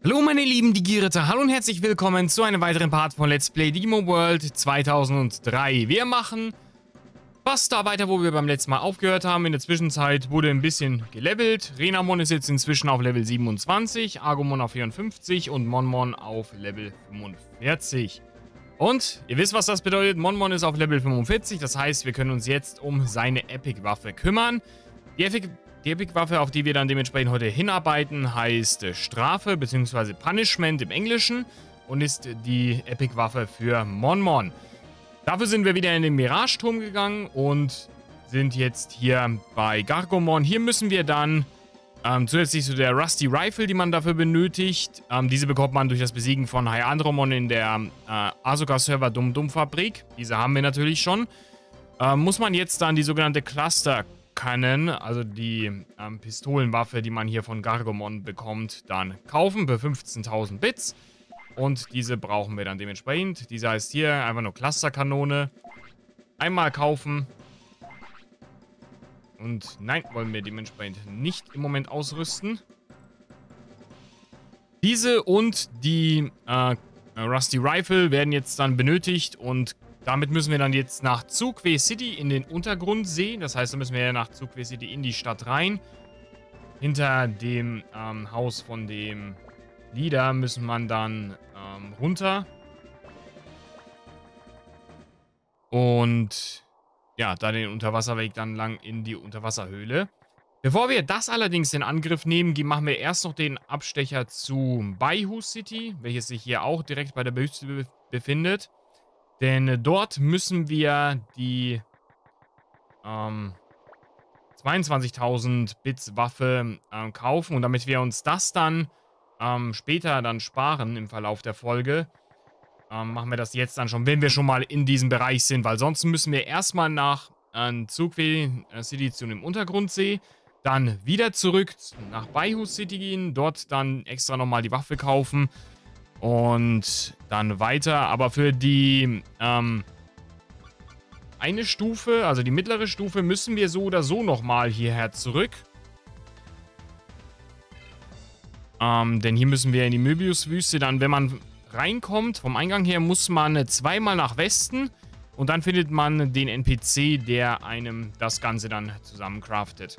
Hallo meine lieben Digiritter, hallo und herzlich willkommen zu einem weiteren Part von Let's Play Digimon World 2003. Wir machen fast da weiter, wo wir beim letzten Mal aufgehört haben. In der Zwischenzeit wurde ein bisschen gelevelt. Renamon ist jetzt inzwischen auf Level 27, Agumon auf 54 und Monmon auf Level 45. Und ihr wisst, was das bedeutet. Monmon ist auf Level 45, das heißt, wir können uns jetzt um seine Epic-Waffe kümmern. Die Epic-Waffe, auf die wir dann dementsprechend heute hinarbeiten, heißt Strafe bzw. Punishment im Englischen und ist die Epic-Waffe für Monmon. Dafür sind wir wieder in den Mirage-Turm gegangen und sind jetzt hier bei Gargomon. Hier müssen wir dann zusätzlich zu der Rusty Rifle, die man dafür benötigt, diese bekommt man durch das Besiegen von Hyandromon in der Asuka-Server Dum-Dum-Fabrik. Diese haben wir natürlich schon. Muss man jetzt dann die sogenannte Cluster Cannon, also die Pistolenwaffe, die man hier von Gargomon bekommt, dann kaufen für 15.000 Bits. Und diese brauchen wir dann dementsprechend. Diese heißt hier einfach nur Clusterkanone. Einmal kaufen. Und nein, wollen wir dementsprechend nicht im Moment ausrüsten. Diese und die Rusty Rifle werden jetzt dann benötigt und damit müssen wir dann jetzt nach Tsukuwe City in den Untergrundsee. Das heißt, da müssen wir ja nach Tsukuwe City in die Stadt rein. Hinter dem Haus von dem Leader müssen man dann runter. Und ja, da den Unterwasserweg dann lang in die Unterwasserhöhle. Bevor wir das allerdings in Angriff nehmen, machen wir erst noch den Abstecher zu Baihu City, welches sich hier auch direkt bei der Wüste befindet. Denn dort müssen wir die 22.000 Bits Waffe kaufen. Und damit wir uns das dann später dann sparen im Verlauf der Folge, machen wir das jetzt dann schon, wenn wir schon mal in diesem Bereich sind. Weil sonst müssen wir erstmal nach Tsukuwe City zu dem Untergrundsee, dann wieder zurück nach Baihu City gehen, dort dann extra nochmal die Waffe kaufen. Und dann weiter, aber für die eine Stufe, also die mittlere Stufe, müssen wir so oder so nochmal hierher zurück. Denn hier müssen wir in die Möbius-Wüste. Dann, wenn man reinkommt, vom Eingang her, muss man zweimal nach Westen. Und dann findet man den NPC, der einem das Ganze dann zusammen craftet.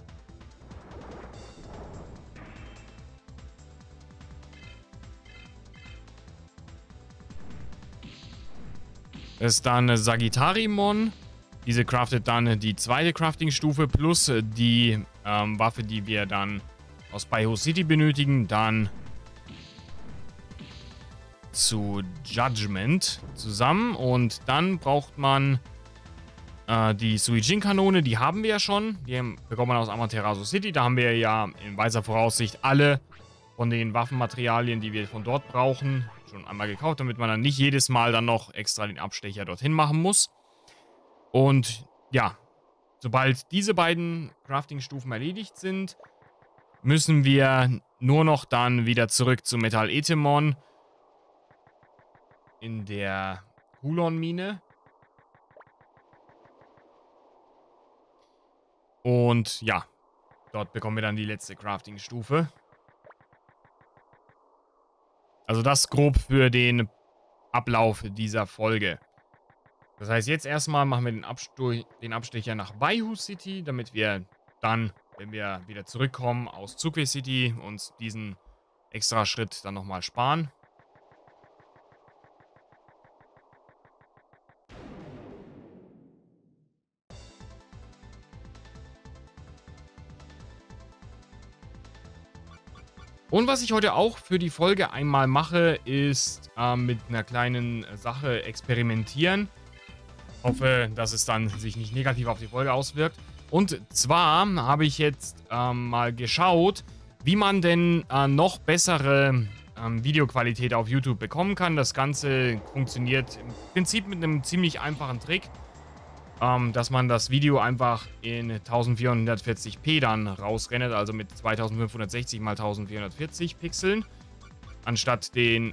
Das ist dann Sagittarimon. Diese craftet dann die zweite Crafting-Stufe plus die Waffe, die wir dann aus Baihu City benötigen. Dann zu Judgment zusammen. Und dann braucht man die Suijin-Kanone. Die haben wir ja schon. Die bekommt man aus Amaterasu City. Da haben wir ja in weiser Voraussicht alle von den Waffenmaterialien, die wir von dort brauchen, schon einmal gekauft, damit man dann nicht jedes Mal dann noch extra den Abstecher dorthin machen muss. Und ja, sobald diese beiden Crafting-Stufen erledigt sind, müssen wir nur noch dann wieder zurück zu Metall Etemon in der Hulon-Mine. Und ja, dort bekommen wir dann die letzte Crafting-Stufe. Also das grob für den Ablauf dieser Folge. Das heißt, jetzt erstmal machen wir den Abstecher nach Baihu City, damit wir dann, wenn wir wieder zurückkommen aus Tsukuwe City, uns diesen extra Schritt dann nochmal sparen. Und was ich heute auch für die Folge einmal mache, ist mit einer kleinen Sache experimentieren. Hoffe, dass es dann sich nicht negativ auf die Folge auswirkt. Und zwar habe ich jetzt mal geschaut, wie man denn noch bessere Videoqualität auf YouTube bekommen kann. Das Ganze funktioniert im Prinzip mit einem ziemlich einfachen Trick, dass man das Video einfach in 1440p dann rausrendert, also mit 2560 x 1440 Pixeln, anstatt den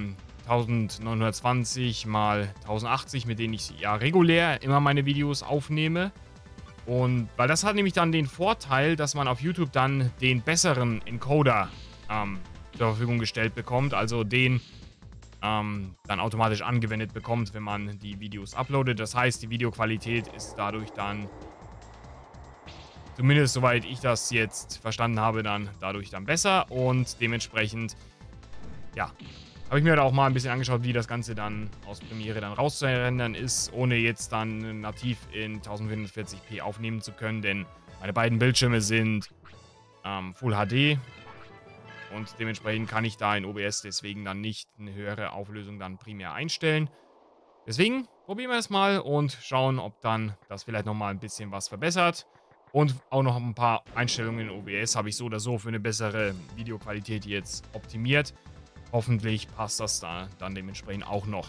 1920 x 1080, mit denen ich ja regulär immer meine Videos aufnehme. Und weil das hat nämlich dann den Vorteil, dass man auf YouTube dann den besseren Encoder zur Verfügung gestellt bekommt. Also den dann automatisch angewendet bekommt, wenn man die Videos uploadet. Das heißt, die Videoqualität ist dadurch dann, zumindest soweit ich das jetzt verstanden habe, dann dadurch dann besser. Und dementsprechend, ja, habe ich mir da auch mal ein bisschen angeschaut, wie das Ganze dann aus Premiere dann rauszurendern ist, ohne jetzt dann nativ in 1440p aufnehmen zu können, denn meine beiden Bildschirme sind Full HD und dementsprechend kann ich da in OBS deswegen dann nicht eine höhere Auflösung dann primär einstellen. Deswegen probieren wir es mal und schauen, ob dann das vielleicht nochmal ein bisschen was verbessert. Und auch noch ein paar Einstellungen in OBS habe ich so oder so für eine bessere Videoqualität jetzt optimiert. Hoffentlich passt das da dann dementsprechend auch noch.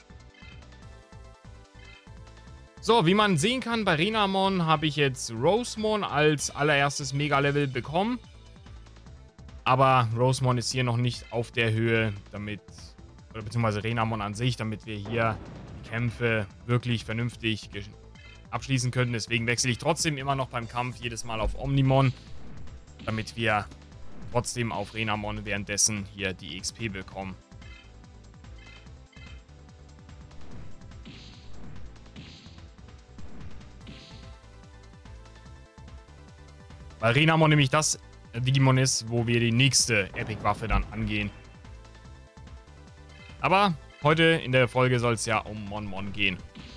So, wie man sehen kann, bei Renamon habe ich jetzt Rosemon als allererstes Mega-Level bekommen. Aber Rosemon ist hier noch nicht auf der Höhe, damit, oder beziehungsweise Renamon an sich, damit wir hier die Kämpfe wirklich vernünftig abschließen können. Deswegen wechsle ich trotzdem immer noch beim Kampf jedes Mal auf Omnimon, damit wir trotzdem auf Renamon währenddessen hier die XP bekommen. Weil Renamon nämlich das Digimon ist, wo wir die nächste Epic-Waffe dann angehen. Aber heute in der Folge soll es ja um Mon gehen.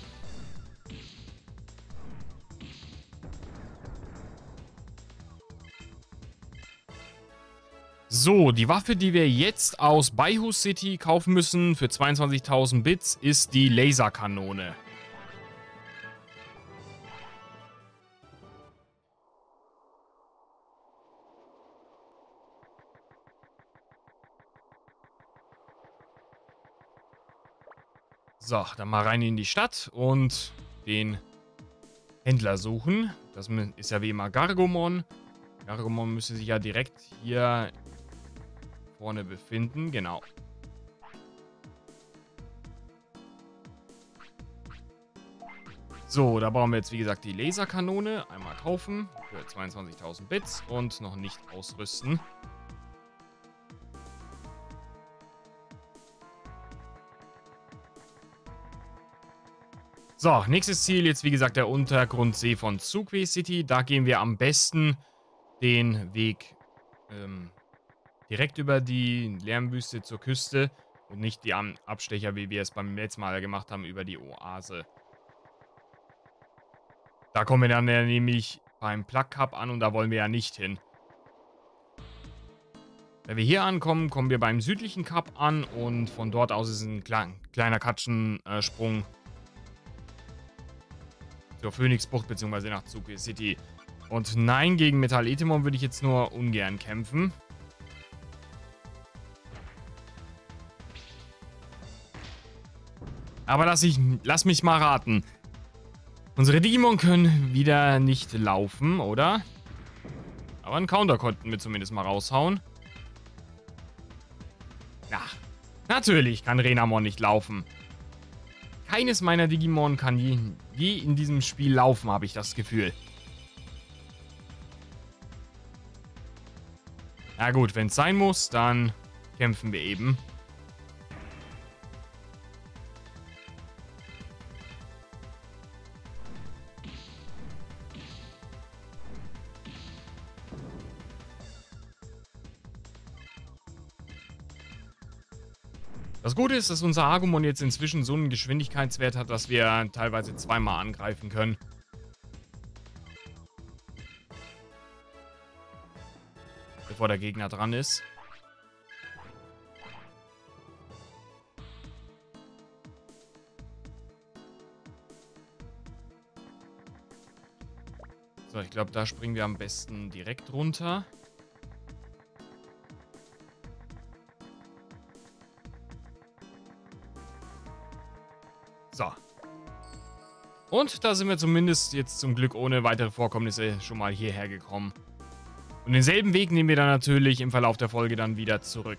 So, die Waffe, die wir jetzt aus Baihu City kaufen müssen für 22.000 Bits, ist die Laserkanone. So, dann mal rein in die Stadt und den Händler suchen. Das ist ja wie immer Gargomon. Gargomon müsste sich ja direkt hier vorne befinden. Genau. So, da brauchen wir jetzt wie gesagt die Laserkanone. Einmal kaufen für 22.000 Bits und noch nicht ausrüsten. So, nächstes Ziel jetzt wie gesagt der Untergrundsee von Tsukwe City. Da gehen wir am besten den Weg direkt über die Lärmwüste zur Küste und nicht die Abstecher, wie wir es beim letzten Mal gemacht haben, über die Oase. Da kommen wir dann ja nämlich beim Plug Cup an und da wollen wir ja nicht hin. Wenn wir hier ankommen, kommen wir beim südlichen Cup an und von dort aus ist ein kleiner Katschensprung zur Phoenixbucht bzw. nach Tsukwe City. Und nein, gegen Metall Etemon würde ich jetzt nur ungern kämpfen. Aber lass mich mal raten. Unsere Digimon können wieder nicht laufen, oder? Aber einen Counter konnten wir zumindest mal raushauen. Ja, natürlich kann Renamon nicht laufen. Keines meiner Digimon kann je in diesem Spiel laufen, habe ich das Gefühl. Na gut, wenn es sein muss, dann kämpfen wir eben. Das Gute ist, dass unser Agumon jetzt inzwischen so einen Geschwindigkeitswert hat, dass wir teilweise zweimal angreifen können. Bevor der Gegner dran ist. So, ich glaube, da springen wir am besten direkt runter. So. Und da sind wir zumindest jetzt zum Glück ohne weitere Vorkommnisse schon mal hierher gekommen. Und denselben Weg nehmen wir dann natürlich im Verlauf der Folge dann wieder zurück.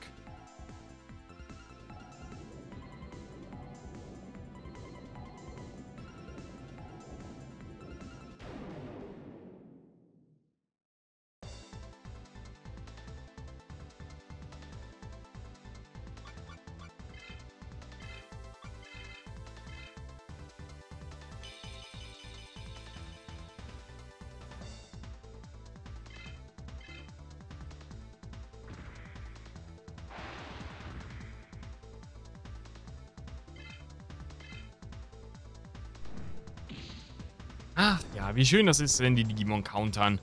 Ach ja, wie schön das ist, wenn die Digimon countern.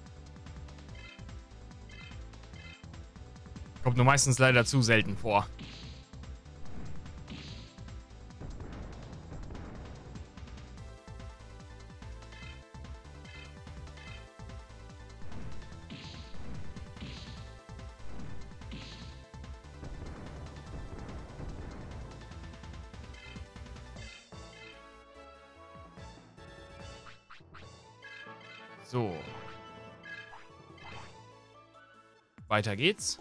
Kommt nur meistens leider zu selten vor. So. Weiter geht's.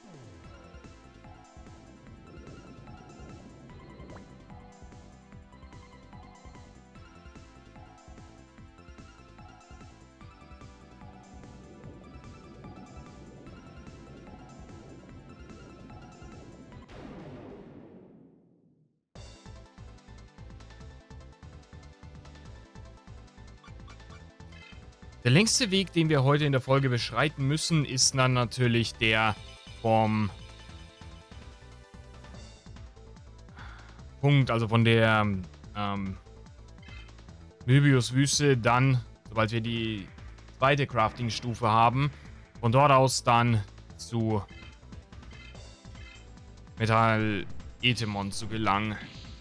Der längste Weg, den wir heute in der Folge beschreiten müssen, ist dann natürlich der vom Punkt, also von der Möbius-Wüste, dann, sobald wir die zweite Crafting-Stufe haben, von dort aus dann zu Metall Ethemon zu gelangen.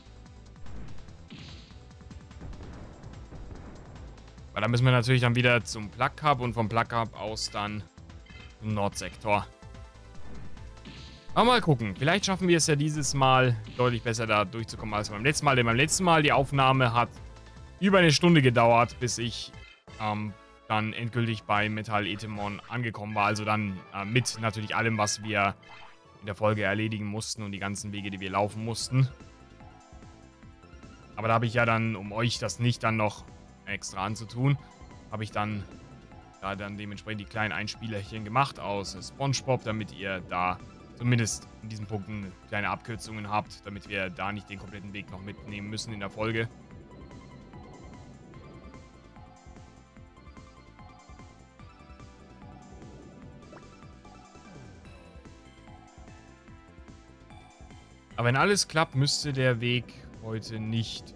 Weil da müssen wir natürlich dann wieder zum Plug Hub und vom Plug Hub aus dann zum Nordsektor. Aber mal gucken. Vielleicht schaffen wir es ja dieses Mal deutlich besser da durchzukommen als beim letzten Mal. Denn beim letzten Mal, die Aufnahme hat über eine Stunde gedauert, bis ich dann endgültig bei Metall Ethemon angekommen war. Also dann mit natürlich allem, was wir in der Folge erledigen mussten und die ganzen Wege, die wir laufen mussten. Aber da habe ich ja dann, um euch das nicht dann noch extra anzutun, habe ich dann da dann dementsprechend die kleinen Einspielerchen gemacht aus SpongeBob, damit ihr da zumindest in diesen Punkten kleine Abkürzungen habt, damit wir da nicht den kompletten Weg noch mitnehmen müssen in der Folge. Aber wenn alles klappt, müsste der Weg heute nicht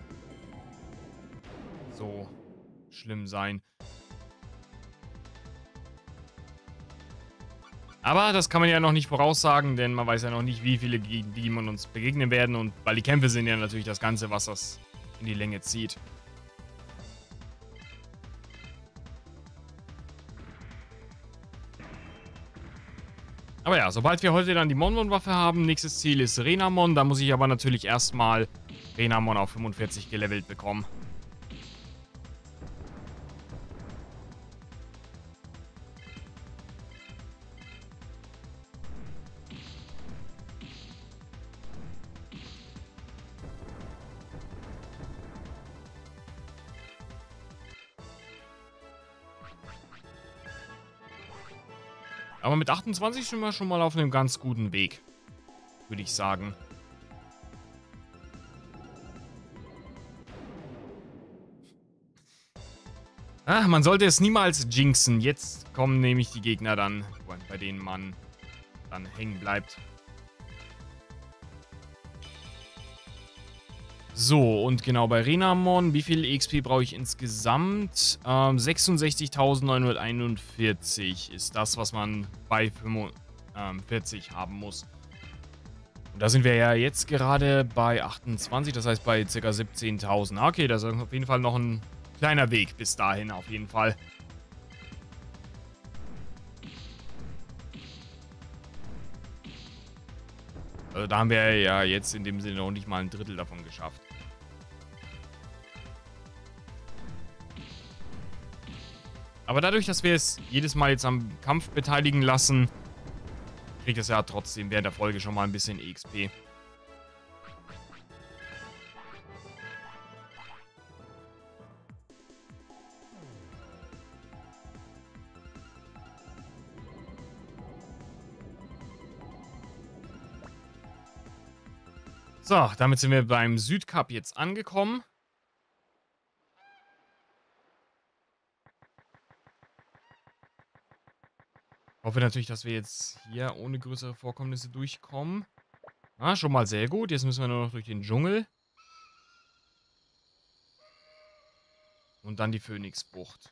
so schlimm sein. Aber das kann man ja noch nicht voraussagen, denn man weiß ja noch nicht, wie viele Digimon uns begegnen werden. Und weil die Kämpfe sind ja natürlich das Ganze, was das in die Länge zieht. Aber ja, sobald wir heute dann die Monmon-Waffe haben, nächstes Ziel ist Renamon. Da muss ich aber natürlich erstmal Renamon auf 45 gelevelt bekommen. Aber mit 28 sind wir schon mal auf einem ganz guten Weg, würde ich sagen. Ah, man sollte es niemals jinxen. Jetzt kommen nämlich die Gegner dann, bei denen man dann hängen bleibt. So, und genau bei Renamon, wie viel XP brauche ich insgesamt? 66.941 ist das, was man bei 45 haben muss. Und da sind wir ja jetzt gerade bei 28, das heißt bei ca. 17.000. Okay, das ist auf jeden Fall noch ein kleiner Weg bis dahin, auf jeden Fall. Also da haben wir ja jetzt in dem Sinne noch nicht mal ein Drittel davon geschafft. Aber dadurch, dass wir es jedes Mal jetzt am Kampf beteiligen lassen, kriegt es ja trotzdem während der Folge schon mal ein bisschen EXP. So, damit sind wir beim Südkap jetzt angekommen. Hoffe natürlich, dass wir jetzt hier ohne größere Vorkommnisse durchkommen. Ah, schon mal sehr gut. Jetzt müssen wir nur noch durch den Dschungel. Und dann die Phönixbucht.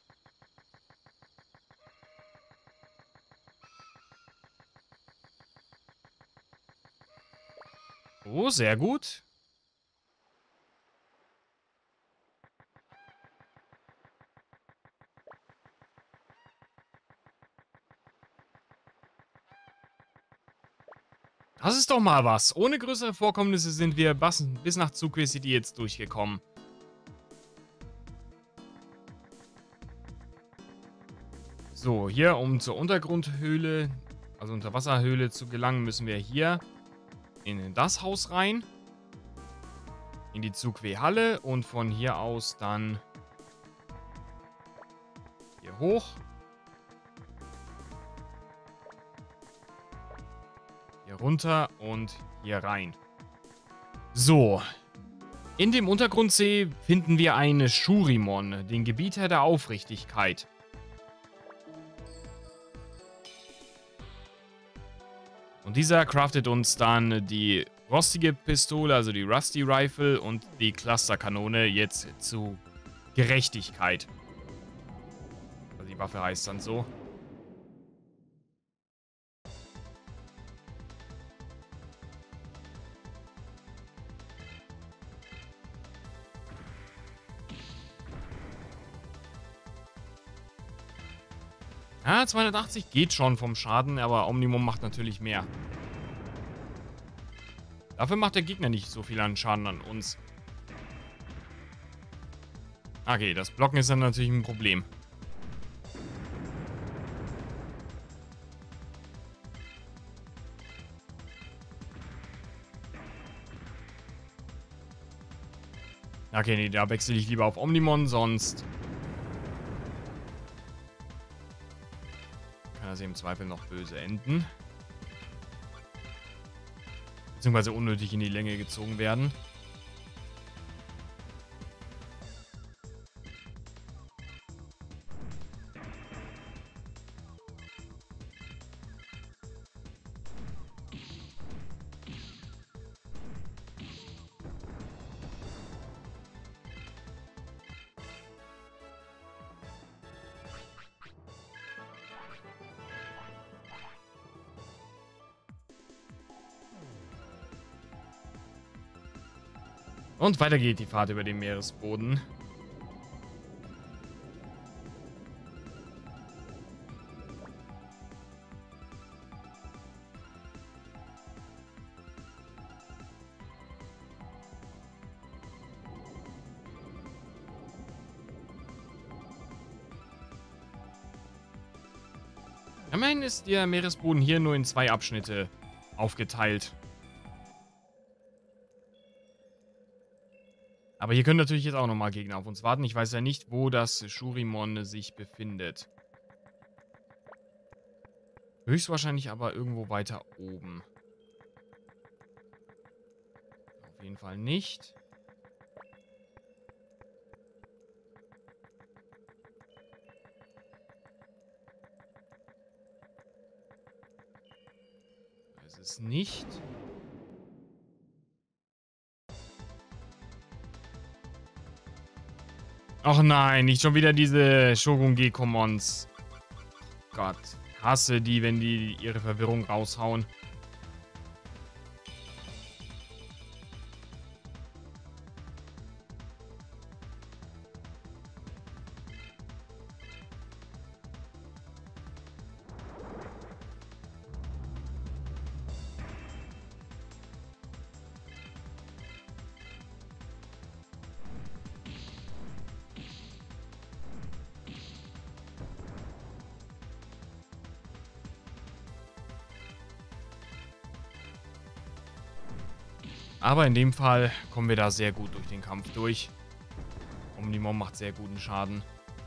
Oh, sehr gut. Das ist doch mal was. Ohne größere Vorkommnisse sind wir bis nach Zugwe City jetzt durchgekommen. So, hier, um zur Untergrundhöhle, also Unterwasserhöhle zu gelangen, müssen wir hier in das Haus rein. In die Zugwe-Halle und von hier aus dann hier hoch. Hier runter und hier rein. So. In dem Untergrundsee finden wir eine Shurimon, den Gebieter der Aufrichtigkeit. Und dieser craftet uns dann die rostige Pistole, also die Rusty Rifle und die Clusterkanone jetzt zu Gerechtigkeit. Also die Waffe heißt dann so. Ja, 280 geht schon vom Schaden, aber Omnimum macht natürlich mehr. Dafür macht der Gegner nicht so viel an Schaden an uns. Okay, das Blocken ist dann natürlich ein Problem. Okay, nee, da wechsle ich lieber auf Omnimon, sonst kann das im Zweifel noch böse enden. Beziehungsweise unnötig in die Länge gezogen werden. Und weiter geht die Fahrt über den Meeresboden. Immerhin ist der Meeresboden hier nur in 2 Abschnitte aufgeteilt. Aber hier können natürlich jetzt auch nochmal Gegner auf uns warten. Ich weiß ja nicht, wo das Shurimon sich befindet. Höchstwahrscheinlich aber irgendwo weiter oben. Auf jeden Fall nicht. Es ist nicht. Ach nein, nicht schon wieder diese Shogun Gekomons. Gott, hasse die, wenn die ihre Verwirrung raushauen. Aber in dem Fall kommen wir da sehr gut durch den Kampf durch. Omnimon macht sehr guten Schaden.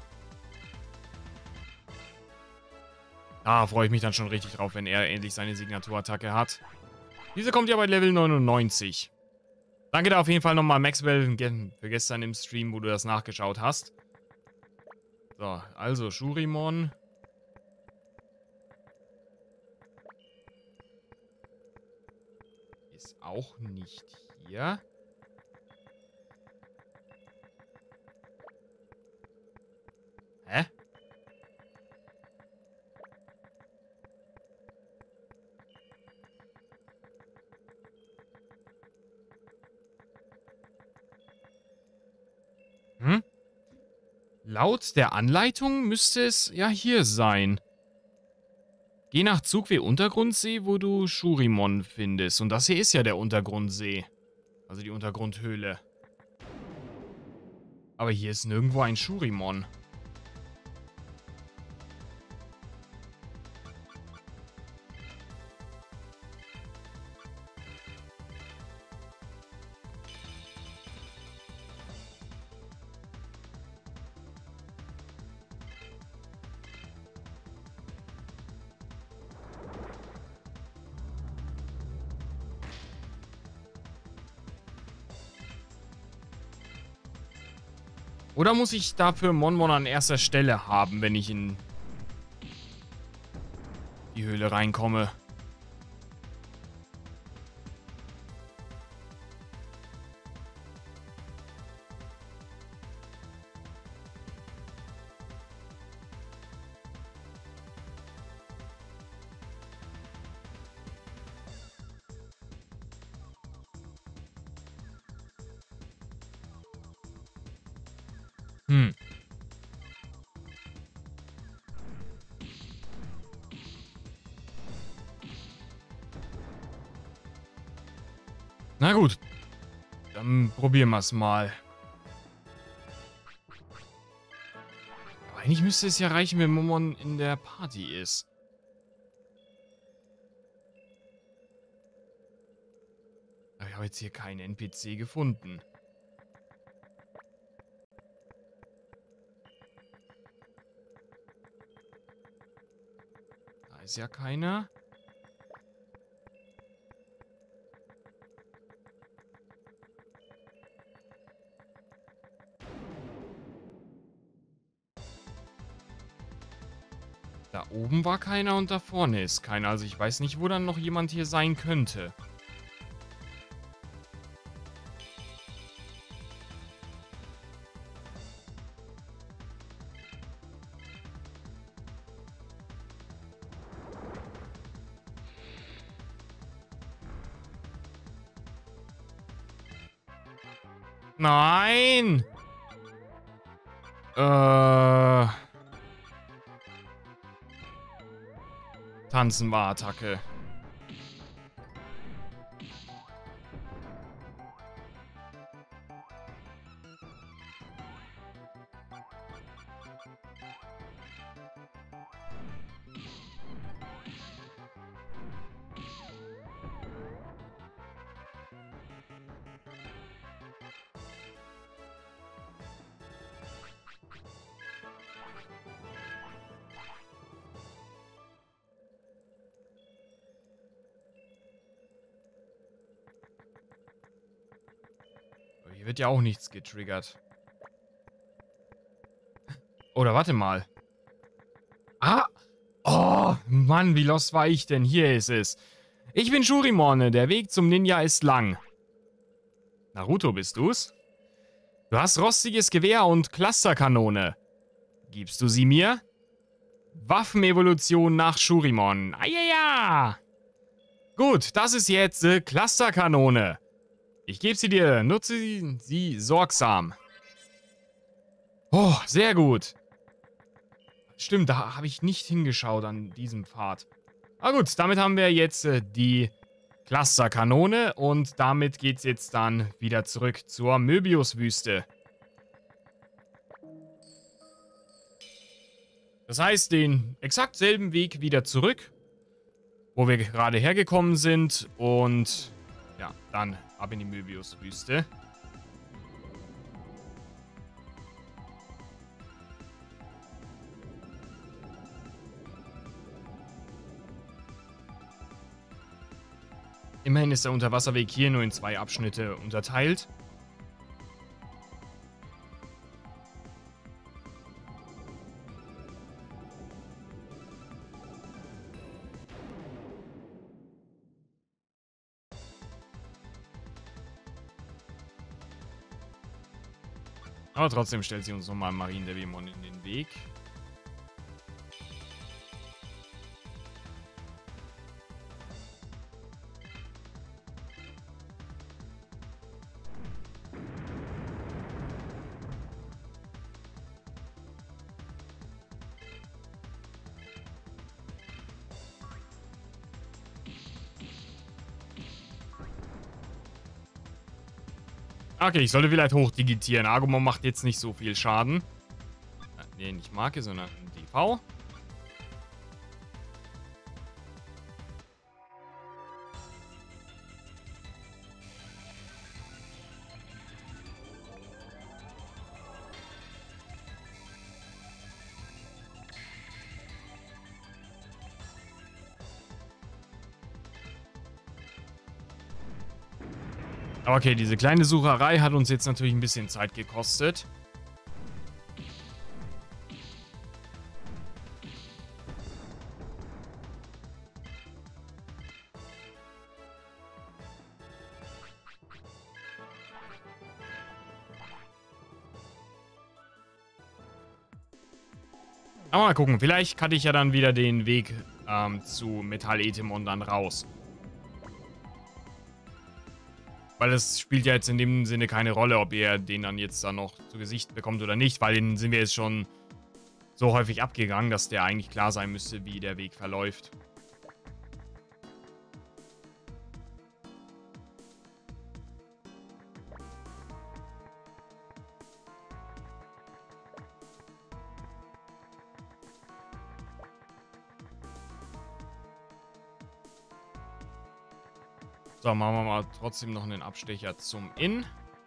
Da freue ich mich dann schon richtig drauf, wenn er endlich seine Signaturattacke hat. Diese kommt ja bei Level 99. Danke da auf jeden Fall nochmal, Maxwell, für gestern im Stream, wo du das nachgeschaut hast. So, also Shurimon. Ist auch nicht hier. Laut der Anleitung müsste es ja hier sein. Geh nach Zugweh Untergrundsee, wo du Shurimon findest. Und das hier ist ja der Untergrundsee. Also die Untergrundhöhle. Aber hier ist nirgendwo ein Shurimon. Oder muss ich dafür Monmon an erster Stelle haben, wenn ich in die Höhle reinkomme? Hm. Na gut. Dann probieren wir es mal. Aber eigentlich müsste es ja reichen, wenn Momon in der Party ist. Aber ich habe jetzt hier keinen NPC gefunden. Da ist ja keiner. Da oben war keiner und da vorne ist keiner. Also ich weiß nicht, wo dann noch jemand hier sein könnte. Nein! Tanzen war Attacke. Hier wird ja auch nichts getriggert. Oder warte mal. Ah! Oh, Mann, wie lost war ich denn? Hier ist es. Ich bin Shurimon, der Weg zum Ninja ist lang. Naruto, bist du's? Du hast rostiges Gewehr und Clusterkanone. Gibst du sie mir? Waffenevolution nach Shurimon. Ajaja! Gut, das ist jetzt Clusterkanone. Ich gebe sie dir, nutze sie sorgsam. Oh, sehr gut. Stimmt, da habe ich nicht hingeschaut an diesem Pfad. Aber gut, damit haben wir jetzt die Clusterkanone und damit geht's jetzt dann wieder zurück zur Möbiuswüste. Das heißt, den exakt selben Weg wieder zurück, wo wir gerade hergekommen sind und ja, dann ab in die Möbiuswüste. Immerhin ist der Unterwasserweg hier nur in 2 Abschnitte unterteilt. Aber trotzdem stellt sie uns nochmal Mariendevilmon in den Weg. Okay, ich sollte vielleicht hochdigitieren. Agumon macht jetzt nicht so viel Schaden. Ne, nicht Marke, sondern DV. Okay, diese kleine Sucherei hat uns jetzt natürlich ein bisschen Zeit gekostet. Aber mal gucken, vielleicht kann ich ja dann wieder den Weg zu Metall-Ethemon dann raus. Weil es spielt ja jetzt in dem Sinne keine Rolle, ob ihr den dann jetzt dann noch zu Gesicht bekommt oder nicht, weil den sind wir jetzt schon so häufig abgegangen, dass der eigentlich klar sein müsste, wie der Weg verläuft. So, machen wir mal trotzdem noch einen Abstecher zum Inn.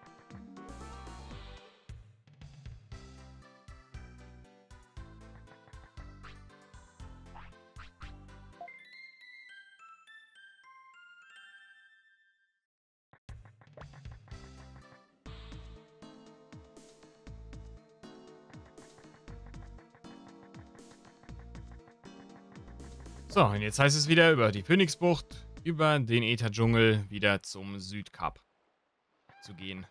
So, und jetzt heißt es wieder über die Phönixbucht, über den Ätherdschungel wieder zum Südkap zu gehen.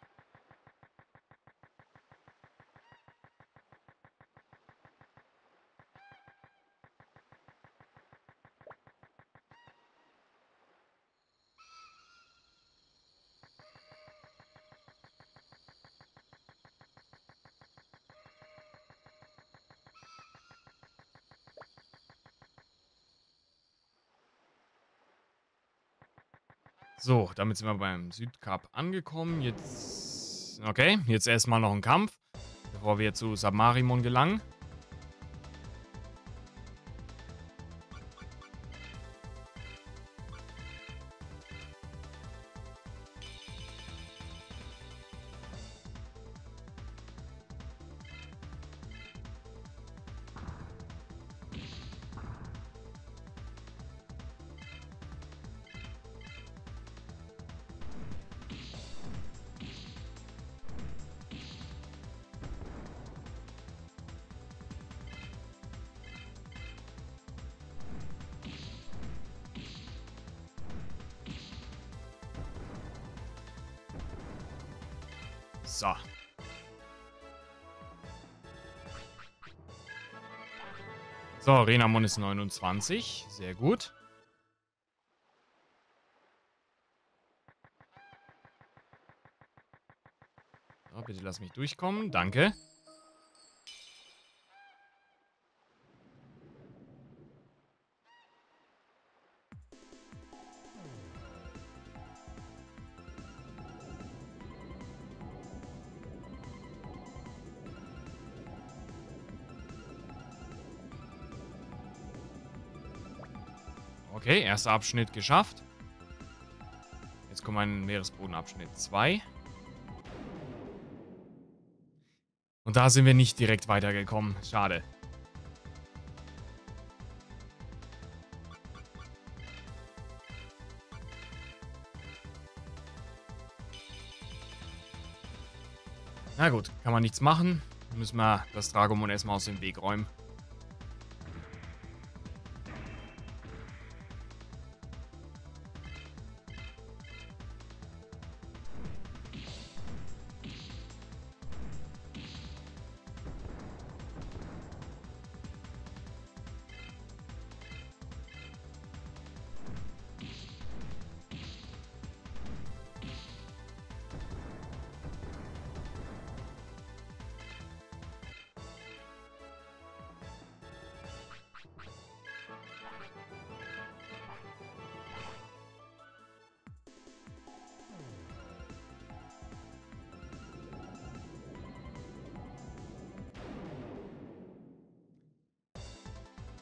So, damit sind wir beim Südkap angekommen. Jetzt, okay, jetzt erstmal noch ein Kampf, bevor wir zu Submarimon gelangen. So. So, Renamon ist 29. Sehr gut. So, bitte lass mich durchkommen. Danke. Okay, erster Abschnitt geschafft. Jetzt kommt mein Meeresbodenabschnitt 2. Und da sind wir nicht direkt weitergekommen. Schade. Na gut, kann man nichts machen. Müssen wir das Dragomon erstmal aus dem Weg räumen.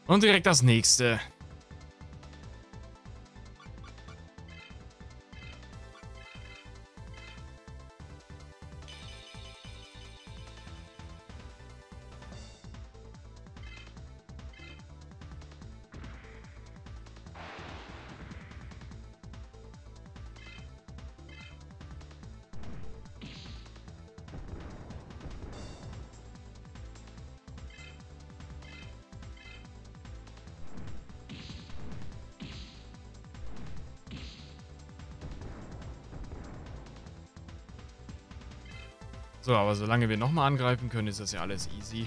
Und direkt das nächste. So, aber solange wir nochmal angreifen können, ist das ja alles easy.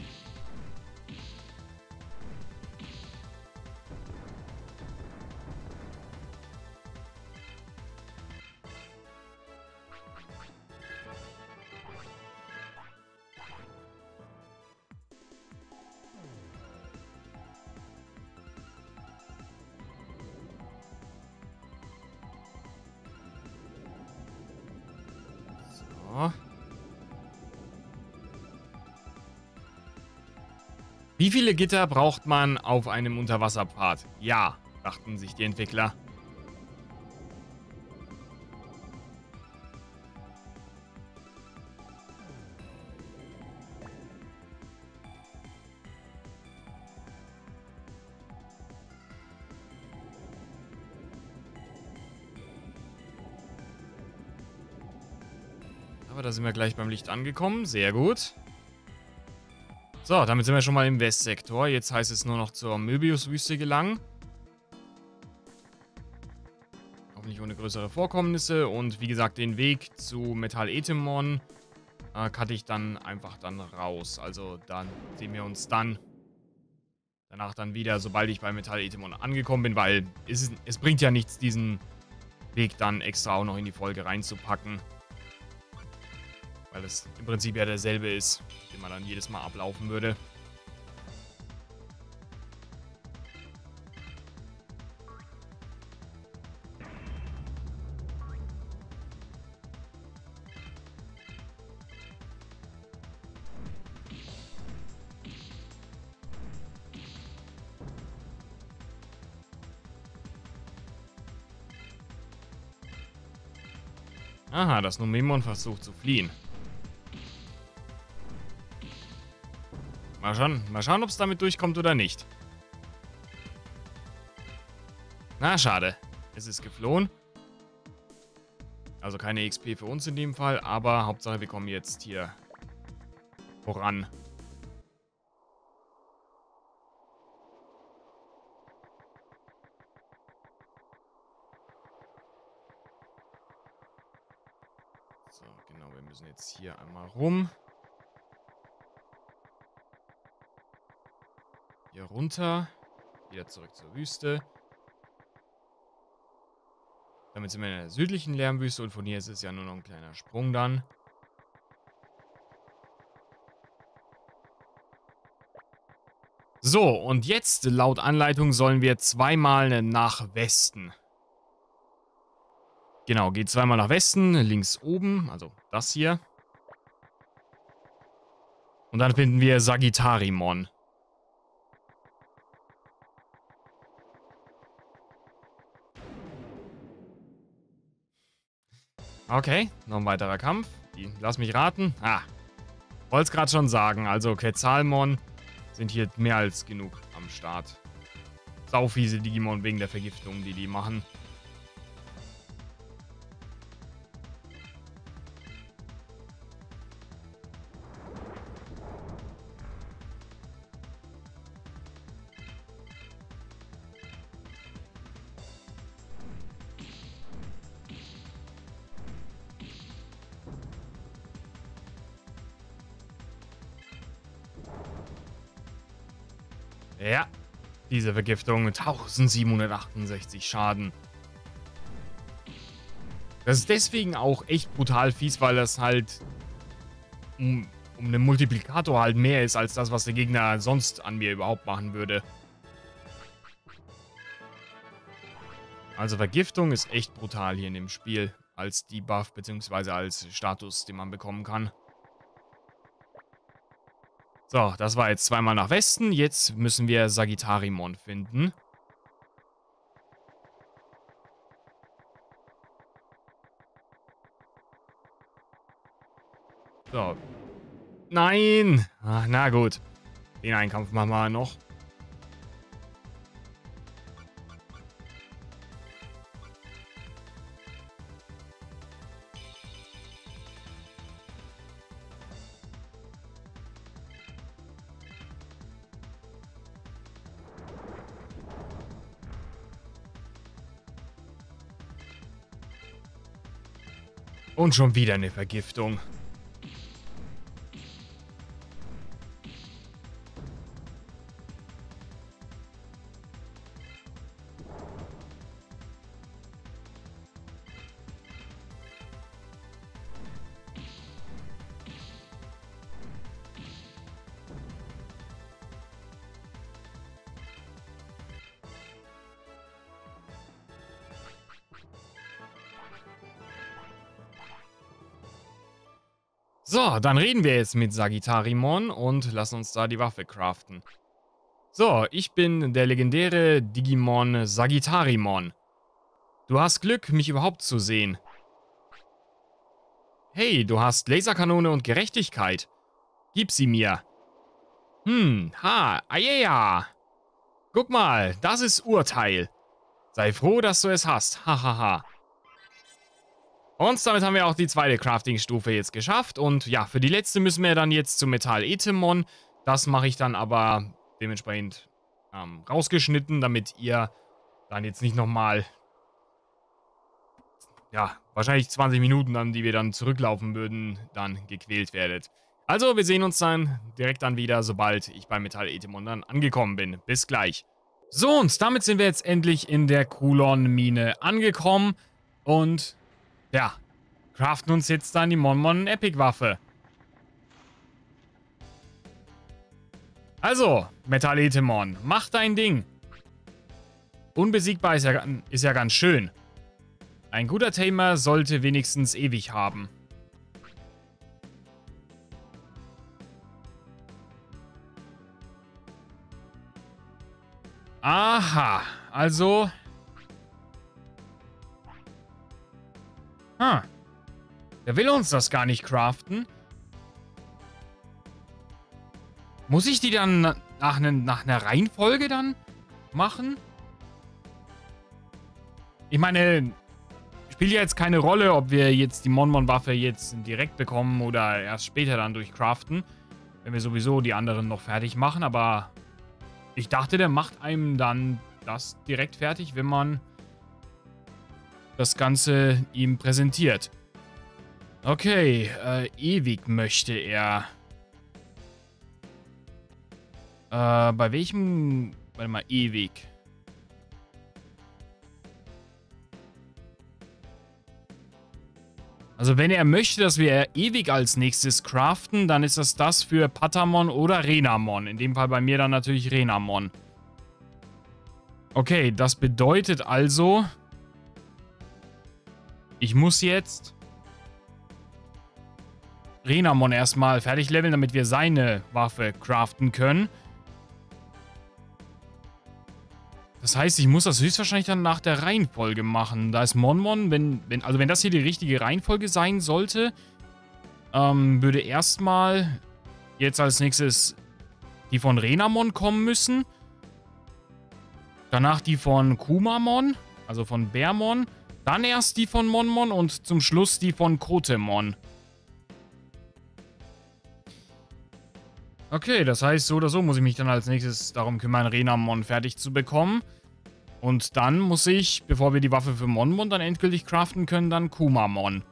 So. Wie viele Gitter braucht man auf einem Unterwasserpfad? Ja, dachten sich die Entwickler. Aber da sind wir gleich beim Licht angekommen. Sehr gut. So, damit sind wir schon mal im Westsektor. Jetzt heißt es nur noch zur Möbius-Wüste gelangen. Auch nicht ohne größere Vorkommnisse. Und wie gesagt, den Weg zu Metall-Etemon cutte ich dann einfach dann raus. Also dann sehen wir uns dann danach dann wieder, sobald ich bei Metall-Etemon angekommen bin. Weil es bringt ja nichts, diesen Weg dann extra auch noch in die Folge reinzupacken. Weil es im Prinzip ja derselbe ist, den man dann jedes Mal ablaufen würde. Aha, das Numemon versucht zu fliehen. Mal schauen, ob es damit durchkommt oder nicht. Na, schade. Es ist geflohen. Also keine XP für uns in dem Fall, aber Hauptsache wir kommen jetzt hier voran. So, genau, wir müssen jetzt hier einmal rum. Hier runter. Wieder zurück zur Wüste. Damit sind wir in der südlichen Lärmwüste und von hier ist es ja nur noch ein kleiner Sprung dann. So, und jetzt, laut Anleitung, sollen wir zweimal nach Westen. Genau, geht zweimal nach Westen, links oben, also das hier. Und dann finden wir Sagittarimon. Okay, noch ein weiterer Kampf. Lass mich raten. Wollte es gerade schon sagen. Also Quetzalmon sind hier mehr als genug am Start. Saufiese Digimon wegen der Vergiftung, die machen. Ja, diese Vergiftung, 1768 Schaden. Das ist deswegen auch echt brutal fies, weil das halt um einen Multiplikator halt mehr ist, als das, was der Gegner sonst an mir überhaupt machen würde. Also Vergiftung ist echt brutal hier in dem Spiel, als Debuff bzw. als Status, den man bekommen kann. So, das war jetzt zweimal nach Westen. Jetzt müssen wir Sagittarimon finden. So. Nein! Ach, na gut. Den Einkampf machen wir noch. Und schon wieder eine Vergiftung. So, dann reden wir jetzt mit Sagittarimon und lassen uns da die Waffe craften. So, ich bin der legendäre Digimon Sagittarimon. Du hast Glück, mich überhaupt zu sehen. Hey, du hast Laserkanone und Gerechtigkeit. Gib sie mir. Ajeja. Guck mal, das ist Urteil. Sei froh, dass du es hast. Hahaha. Und damit haben wir auch die zweite Crafting-Stufe jetzt geschafft. Und ja, für die letzte müssen wir dann jetzt zum Metall-Ethemon. Das mache ich dann aber dementsprechend rausgeschnitten, damit ihr dann jetzt nicht nochmal, ja, wahrscheinlich 20 Minuten dann, die wir dann zurücklaufen würden, dann gequält werdet. Also, wir sehen uns dann direkt dann wieder, sobald ich bei Metall-Ethemon dann angekommen bin. Bis gleich. So, und damit sind wir jetzt endlich in der Kulon-Mine angekommen. Und ja, craften uns jetzt dann die Mon-Mon Epic-Waffe. Also, Metall-Ethemon, mach dein Ding. Unbesiegbar ist ja ganz schön. Ein guter Tamer sollte wenigstens ewig haben. Aha, also... Der will uns das gar nicht craften. Muss ich die dann nach einer Reihenfolge dann machen? Ich meine, spielt ja jetzt keine Rolle, ob wir jetzt die Mon-Mon-Waffe jetzt direkt bekommen oder erst später dann durchcraften. Wenn wir sowieso die anderen noch fertig machen, aber ich dachte, der macht einem dann das direkt fertig, wenn man das Ganze ihm präsentiert. Okay, ewig möchte er. Bei welchem... Warte mal, ewig. Also wenn er möchte, dass wir ewig als nächstes craften, dann ist das für Patamon oder Renamon. In dem Fall bei mir dann natürlich Renamon. Okay, das bedeutet also... Ich muss jetzt Renamon erstmal fertig leveln, damit wir seine Waffe craften können. Das heißt, ich muss das höchstwahrscheinlich dann nach der Reihenfolge machen. Da ist Mon-Mon, wenn das hier die richtige Reihenfolge sein sollte, würde erstmal jetzt als nächstes die von Renamon kommen müssen. Danach die von Kumamon, also von Bearmon. Dann erst die von Mon-Mon und zum Schluss die von Kotemon. Okay, das heißt, so oder so muss ich mich dann als nächstes darum kümmern, Renamon fertig zu bekommen. Und dann muss ich, bevor wir die Waffe für Mon-Mon dann endgültig craften können, dann Kumamon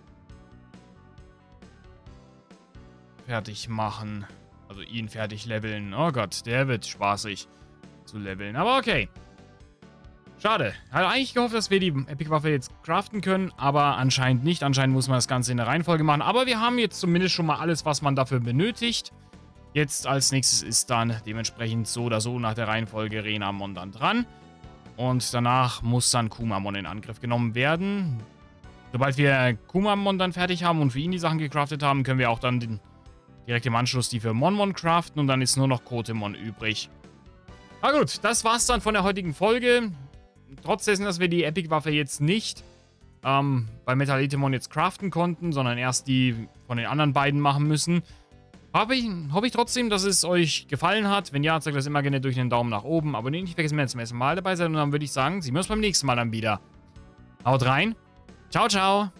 fertig machen. Also ihn fertig leveln. Oh Gott, der wird spaßig zu leveln. Aber okay. Schade. Hatte eigentlich gehofft, dass wir die Epic-Waffe jetzt craften können, aber anscheinend nicht. Anscheinend muss man das Ganze in der Reihenfolge machen. Aber wir haben jetzt zumindest schon mal alles, was man dafür benötigt. Jetzt als nächstes ist dann dementsprechend so oder so nach der Reihenfolge Renamon dann dran. Und danach muss dann Kumamon in Angriff genommen werden. Sobald wir Kumamon dann fertig haben und für ihn die Sachen gecraftet haben, können wir auch dann die direkt im Anschluss die für Mon craften und dann ist nur noch Kotemon übrig. Na gut, das war's dann von der heutigen Folge. Trotz dessen, dass wir die Epic-Waffe jetzt nicht bei Metalitemon jetzt craften konnten, sondern erst die von den anderen beiden machen müssen, hoffe ich trotzdem, dass es euch gefallen hat. Wenn ja, zeigt das immer gerne durch einen Daumen nach oben. Abonnieren nicht vergessen, wenn ihr zum ersten Mal dabei seid. Und dann würde ich sagen, sehen wir uns beim nächsten Mal dann wieder. Haut rein. Ciao, ciao.